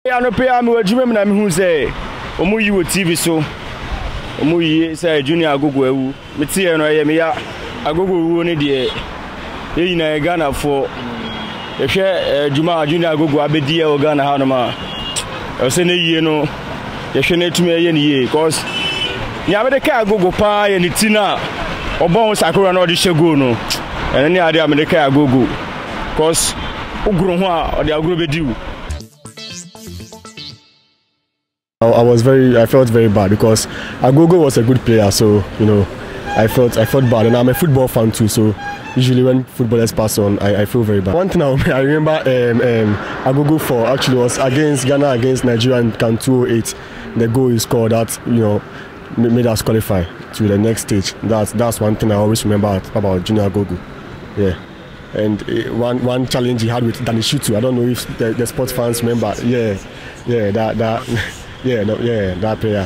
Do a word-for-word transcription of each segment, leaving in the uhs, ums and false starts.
I no pay am we dream na me hu say omu yi wo T V so omu yi say Junior Agogo ewu me tie no ye me ya Agogo wu ni de e na Ghana for e hwe Juma Junior Agogo abedi e Ghana ha no ma e say na yie no ye hwe na tumi ye ni yie because nya be de ka Agogo pa ye ni tina obon sakoro na odi shego no ene ni ade America Agogo because uguru ho a odi agoro bediu. I was very, I felt very bad because Agogo was a good player, so you know, I felt, I felt bad, and I'm a football fan too. So usually when footballers pass on, I, I feel very bad. One thing I, I remember, um, um, Agogo for actually was against Ghana against Nigeria in CAN two oh eight. The goal he scored that you know made us qualify to the next stage. That's that's one thing I always remember about Junior Agogo. Yeah. And uh, one one challenge he had with Danny Shutu. I don't know if the, the sports fans remember. Yeah, yeah, that that. Yeah, no, yeah, that player.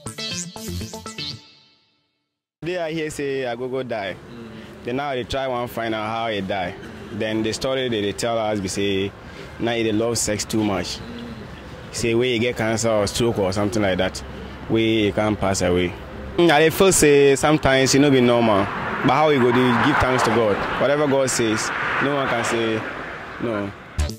They are here say Agogo die. Mm. Then now they try one find out how he die. Then the story that they tell us be say now he love sex too much. Mm. Say where you get cancer or stroke or something like that, where you can't pass away. Mm, I feel say sometimes it no be normal, but how you go do give thanks to God. Whatever God says, no one can say no.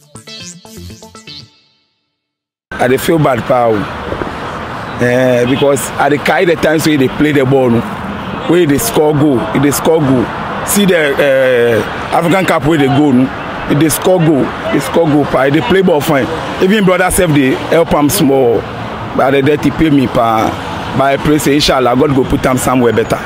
I feel bad power uh, because at the kind of times where they play the ball, where they score goal, if they score goal, see the uh, African Cup where they go, if they score goal, they score goal, pa, they play ball fine. Even brothers have they help them small, but they dirty pay me pa. But I pray say inshallah God go put them somewhere better.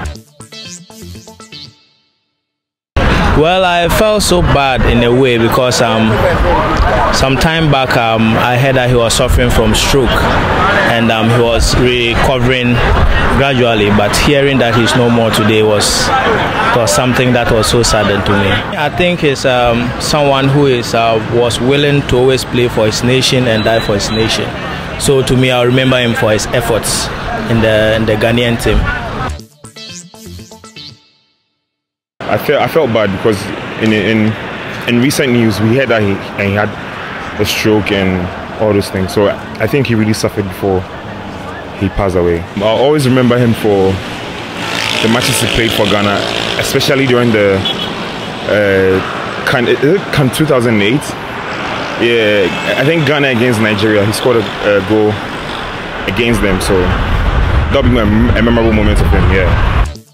Well, I felt so bad in a way because um, some time back um, I heard that he was suffering from stroke and um, he was recovering gradually, but hearing that he's no more today was, was something that was so saddening to me. I think he's um, someone who is uh, was willing to always play for his nation and die for his nation. So to me, I remember him for his efforts in the, in the Ghanaian team. I felt I felt bad because in in in recent news we heard that he, and he had a stroke and all those things. So I think he really suffered before he passed away. I'll always remember him for the matches he played for Ghana, especially during the uh, CAN, CAN two thousand eight. Yeah, I think Ghana against Nigeria. He scored a, a goal against them. So that'll be a, a memorable moment of him. Yeah.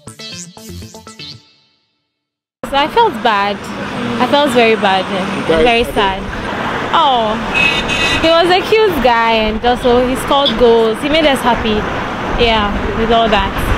I felt bad. I felt very bad. Very sad. Oh, he was a cute guy and also he scored goals. He made us happy. Yeah, with all that.